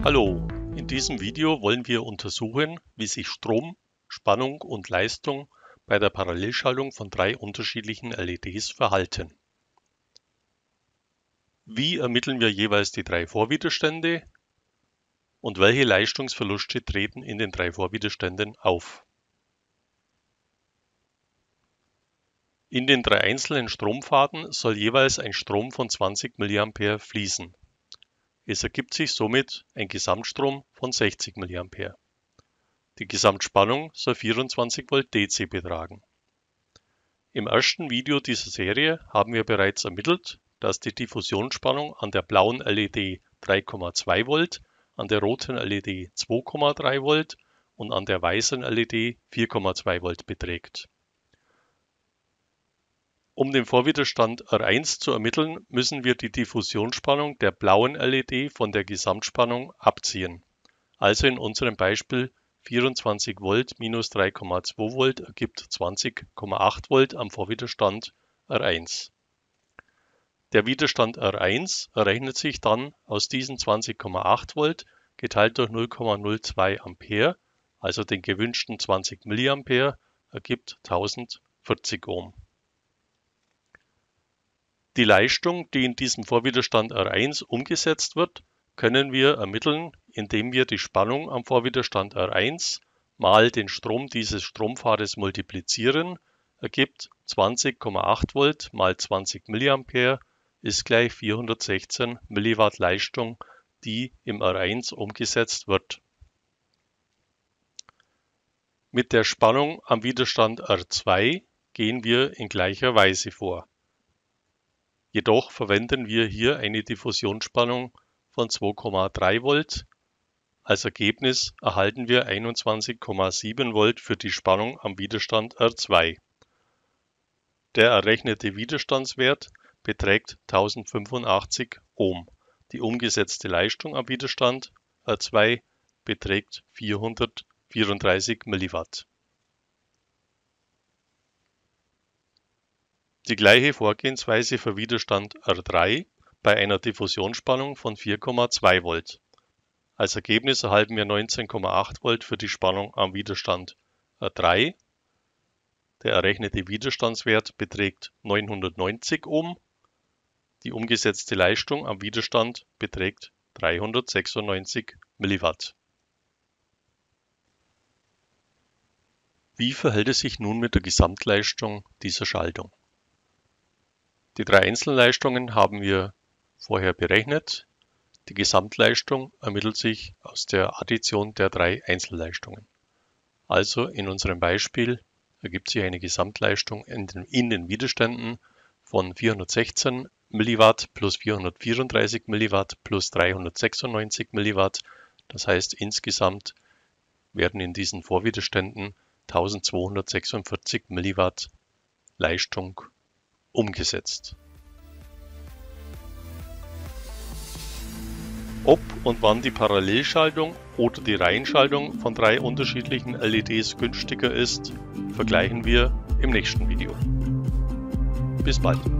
Hallo, in diesem Video wollen wir untersuchen, wie sich Strom, Spannung und Leistung bei der Parallelschaltung von drei unterschiedlichen LEDs verhalten. Wie ermitteln wir jeweils die drei Vorwiderstände und welche Leistungsverluste treten in den drei Vorwiderständen auf? In den drei einzelnen Strompfaden soll jeweils ein Strom von 20 mA fließen. Es ergibt sich somit ein Gesamtstrom von 60 mA. Die Gesamtspannung soll 24 Volt DC betragen. Im ersten Video dieser Serie haben wir bereits ermittelt, dass die Diffusionsspannung an der blauen LED 3,2 Volt, an der roten LED 2,3 Volt und an der weißen LED 4,2 Volt beträgt. Um den Vorwiderstand R1 zu ermitteln, müssen wir die Diffusionsspannung der blauen LED von der Gesamtspannung abziehen. Also in unserem Beispiel 24 Volt minus 3,2 Volt ergibt 20,8 Volt am Vorwiderstand R1. Der Widerstand R1 errechnet sich dann aus diesen 20,8 Volt geteilt durch 0,02 Ampere, also den gewünschten 20 mA, ergibt 1040 Ohm. Die Leistung, die in diesem Vorwiderstand R1 umgesetzt wird, können wir ermitteln, indem wir die Spannung am Vorwiderstand R1 mal den Strom dieses Strompfades multiplizieren, ergibt 20,8 Volt mal 20 mA ist gleich 416 mW Leistung, die im R1 umgesetzt wird. Mit der Spannung am Widerstand R2 gehen wir in gleicher Weise vor. Jedoch verwenden wir hier eine Diffusionsspannung von 2,3 Volt. Als Ergebnis erhalten wir 21,7 Volt für die Spannung am Widerstand R2. Der errechnete Widerstandswert beträgt 1085 Ohm. Die umgesetzte Leistung am Widerstand R2 beträgt 434 mW. Die gleiche Vorgehensweise für Widerstand R3 bei einer Diffusionsspannung von 4,2 Volt. Als Ergebnis erhalten wir 19,8 Volt für die Spannung am Widerstand R3. Der errechnete Widerstandswert beträgt 990 Ohm. Die umgesetzte Leistung am Widerstand beträgt 396 mW. Wie verhält es sich nun mit der Gesamtleistung dieser Schaltung? Die drei Einzelleistungen haben wir vorher berechnet. Die Gesamtleistung ermittelt sich aus der Addition der drei Einzelleistungen. Also in unserem Beispiel ergibt sich eine Gesamtleistung in den Widerständen von 416 mW plus 434 mW plus 396 mW. Das heißt, insgesamt werden in diesen Vorwiderständen 1246 mW Leistung umgesetzt. Ob und wann die Parallelschaltung oder die Reihenschaltung von drei unterschiedlichen LEDs günstiger ist, vergleichen wir im nächsten Video. Bis bald!